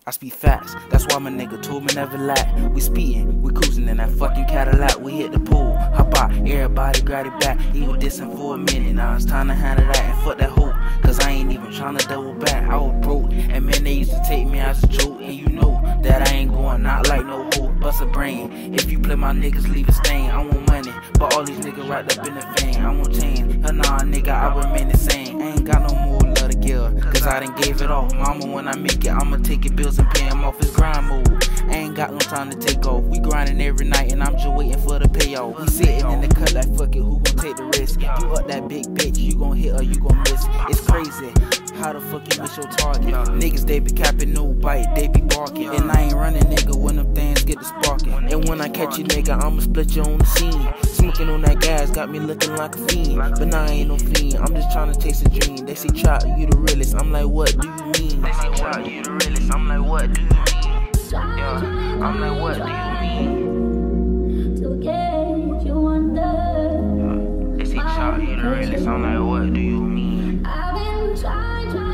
I speak facts, that's why my nigga told me never lack. We speedin', we cruising in that fucking Cadillac. We hit the pool, hop out, everybody grab it back. He was dissing for a minute, now it's time to handle that. And fuck that hoe, cause I ain't even tryna double back. I was broke, and man, they used to take me as a joke. And you know that I ain't going out like no hoe. Bust a brain, if you play my niggas, leave a stain. I want money, but all these niggas wrapped up in the fame. I want change, but nah nigga, I remain the same. I ain't got no more love to give, cause I done gave it all. Mama, when I make it, I'ma take it bills and pay him off his grind mode. I ain't got no time to take off. We grinding every night and I'm just waiting for the payoff. We sitting in the cut like fuck it, who gon' take the risk? You up that big bitch, you gon' hit or you gon' miss. It's crazy, how the fuck you miss your target? Niggas they be capping, no bite, they be barking. And I ain't running nigga when them things get to sparking. And when I catch you nigga, I'ma split you on the scene. Smoking on that gas got me looking like a fiend. But nah, I ain't no fiend, I'm just trying to chase a dream. They say Chop, you the realest, I'm like what do you mean? They say Chop, you the realest, I'm like what do you mean? Yeah, I'm like what do you mean? To get you under. They say Chop, you the realest, I'm like what do you mean? I've been trying to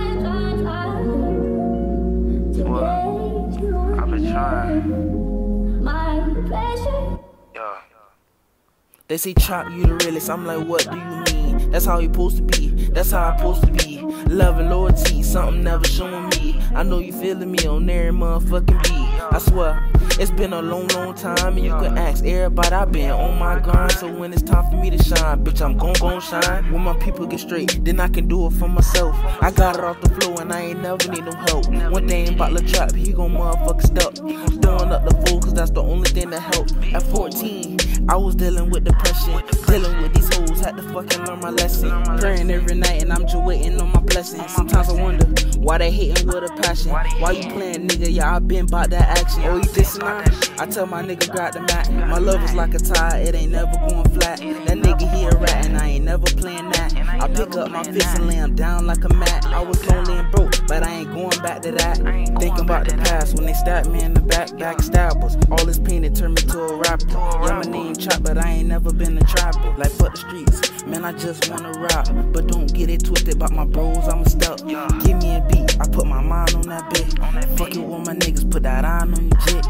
get you under. I've been trying. My pleasure. Yeah. They say Chop, you the realest, I'm like what do you mean? That's how you supposed to be, that's how I'm supposed to be. Love and loyalty, something never showing me. I know you feeling me on every motherfucking beat. I swear, it's been a long time, and you can ask everybody. I been on my grind, so when it's time for me to shine, bitch, I'm gon' shine. When my people get straight, then I can do it for myself. I got it off the floor, and I ain't never need no help. One thing about Lil Trap, he gon' motherfucker step. Throwing up the fool, cause that's the only thing that help. At 14, I was dealing with depression, dealing with these hoes, had to fucking learn my lesson. Praying every night, and I'm just waiting on my blessings. Sometimes I wonder why they hating with a passion. Why you playing, nigga? Yeah, I been bout that action. Oh, you dissing now? I tell my nigga grab the mat. My love is like a tire, it ain't never going flat. That nigga he a rat, and I ain't never playing that. I pick up my fist and lay him down like a mat. I was lonely and broke, but I ain't going back to that. Thinking about the past when they stabbed me in the backstabbers. All this pain it turned me to a rapper. Yeah, my name Chop, but I ain't never been a trapper. Like fuck the streets, man, I just wanna rap. But don't get it twisted about my bros, I'm a step. Give me a beat, I put my mind on that bit. Fuck it with my niggas, put that iron on your jit.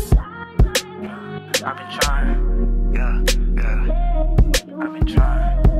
I've been trying, yeah, I've been trying.